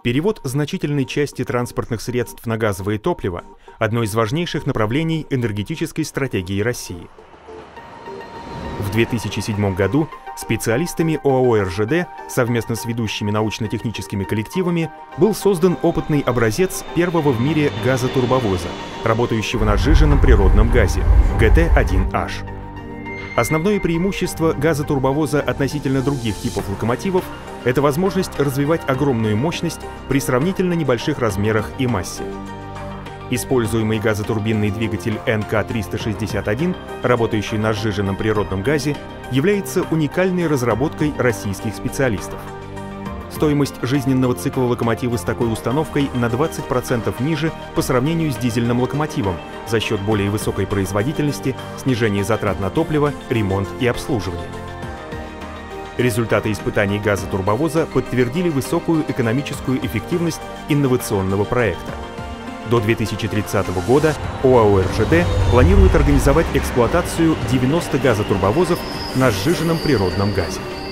Перевод значительной части транспортных средств на газовое топливо – одно из важнейших направлений энергетической стратегии России. В 2007 году специалистами ОАО «РЖД» совместно с ведущими научно-техническими коллективами был создан опытный образец первого в мире газотурбовоза, работающего на сжиженном природном газе – ГТ-1H. Основное преимущество газотурбовоза относительно других типов локомотивов – это возможность развивать огромную мощность при сравнительно небольших размерах и массе. Используемый газотурбинный двигатель НК-361, работающий на сжиженном природном газе, является уникальной разработкой российских специалистов. Стоимость жизненного цикла локомотива с такой установкой на 20% ниже по сравнению с дизельным локомотивом за счет более высокой производительности, снижения затрат на топливо, ремонт и обслуживание. Результаты испытаний газотурбовоза подтвердили высокую экономическую эффективность инновационного проекта. До 2030 года ОАО «РЖД» планирует организовать эксплуатацию 90 газотурбовозов на сжиженном природном газе.